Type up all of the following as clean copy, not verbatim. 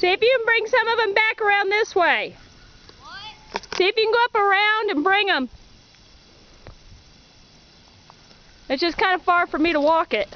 See if you can bring some of them back around this way. What? See if you can go up around and bring them. It's just kind of far for me to walk it.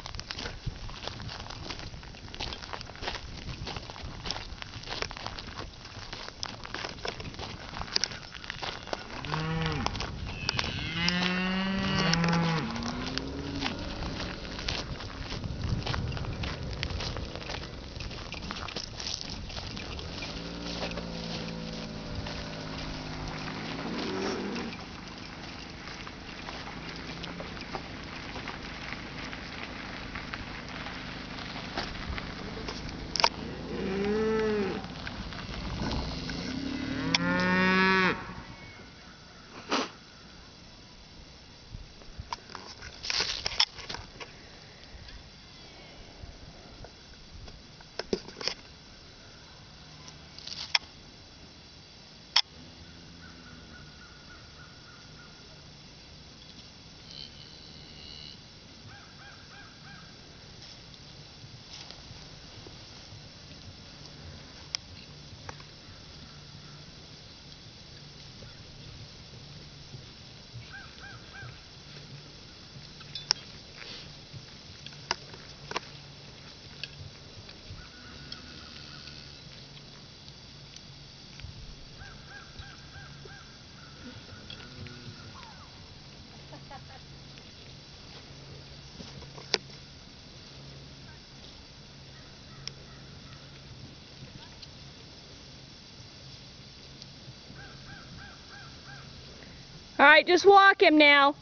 All right, just walk him now.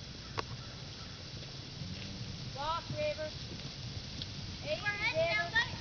Walk, River. Hey, we're heading down.